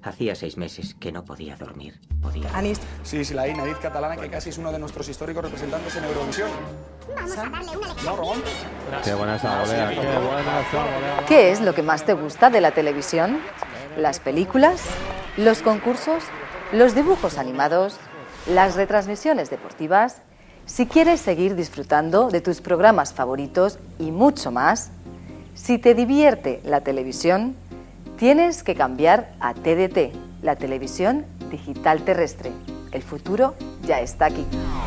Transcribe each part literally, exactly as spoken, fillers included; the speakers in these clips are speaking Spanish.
Hacía seis meses que no podía dormir. Podía... Anis. Sí, sí, la I, Nariz Catalana, que casi es uno de nuestros históricos representantes en Eurovisión. Vamos a darle una lección. ¿No, Ramón? Qué buena esa volea, qué buena esa volea. ¿Qué es lo que más te gusta de la televisión? ¿Las películas? ¿Los concursos? ¿Los dibujos animados? ¿Las retransmisiones deportivas? Si quieres seguir disfrutando de tus programas favoritos y mucho más, si te divierte la televisión, tienes que cambiar a T D T, la televisión digital terrestre. El futuro ya está aquí.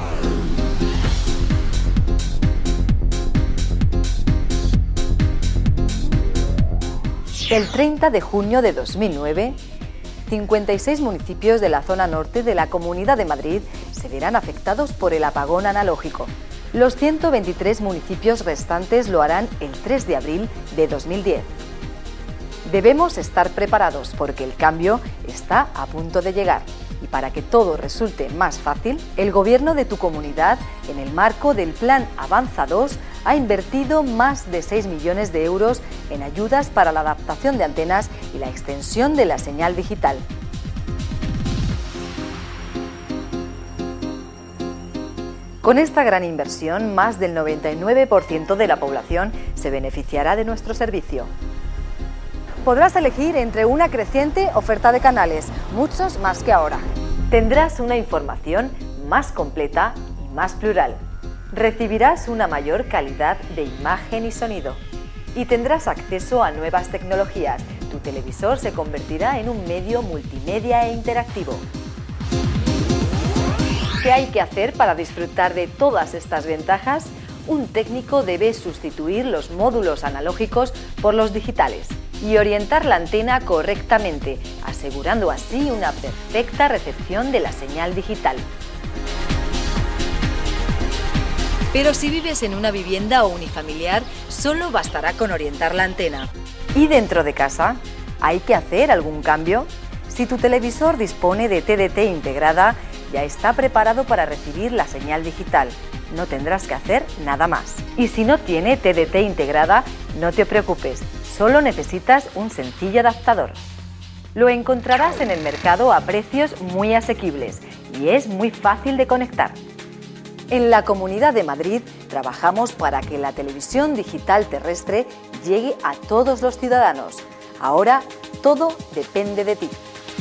El treinta de junio de dos mil nueve, cincuenta y seis municipios de la zona norte de la Comunidad de Madrid se verán afectados por el apagón analógico. Los ciento veintitrés municipios restantes lo harán el tres de abril de dos mil diez. Debemos estar preparados porque el cambio está a punto de llegar. Y para que todo resulte más fácil, el gobierno de tu comunidad, en el marco del Plan Avanza dos, ha invertido más de seis millones de euros en ayudas para la adaptación de antenas y la extensión de la señal digital. Con esta gran inversión, más del noventa y nueve por ciento de la población se beneficiará de nuestro servicio. Podrás elegir entre una creciente oferta de canales, muchos más que ahora. Tendrás una información más completa y más plural. Recibirás una mayor calidad de imagen y sonido. Y tendrás acceso a nuevas tecnologías. Tu televisor se convertirá en un medio multimedia e interactivo. ¿Qué hay que hacer para disfrutar de todas estas ventajas? Un técnico debe sustituir los módulos analógicos por los digitales y orientar la antena correctamente, asegurando así una perfecta recepción de la señal digital. Pero si vives en una vivienda o unifamiliar, solo bastará con orientar la antena. ¿Y dentro de casa? ¿Hay que hacer algún cambio? Si tu televisor dispone de T D T integrada, ya está preparado para recibir la señal digital. No tendrás que hacer nada más. Y si no tiene T D T integrada, no te preocupes, solo necesitas un sencillo adaptador. Lo encontrarás en el mercado a precios muy asequibles y es muy fácil de conectar. En la Comunidad de Madrid trabajamos para que la televisión digital terrestre llegue a todos los ciudadanos. Ahora todo depende de ti.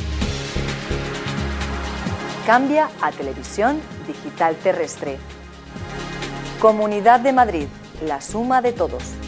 Cambia a televisión digital terrestre. Comunidad de Madrid, la suma de todos.